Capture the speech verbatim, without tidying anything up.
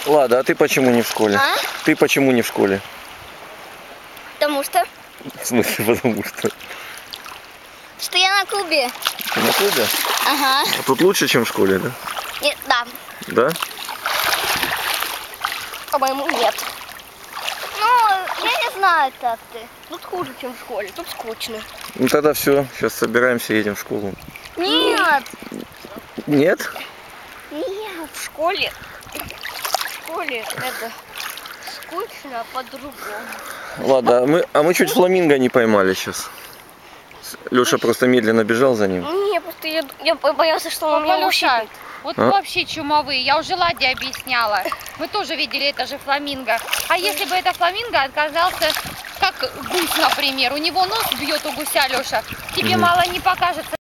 Лада, а ты почему не в школе? А? Ты почему не в школе? Потому что... В смысле, потому что? Что я на клубе. Ты на клубе? Ага. А тут лучше, чем в школе, да? Нет, да. Да? По-моему, нет. Ну, я не знаю, как ты. Тут хуже, чем в школе. Тут скучно. Ну тогда все, сейчас собираемся, едем в школу. Нет. Нет? Нет, в школе. В школе это скучно по-другому. Ладно, а мы, а мы чуть фламинго не поймали сейчас. Леша просто медленно бежал за ним. Не, просто я, я боялся, что он меня ущипнет. Вот А? вообще чумовые. Я уже Ладе объясняла. Мы тоже видели, это же фламинго. А если бы это фламинго оказался как гусь, например, у него нос бьет у гуся, Леша, тебе Мгм. мало не покажется.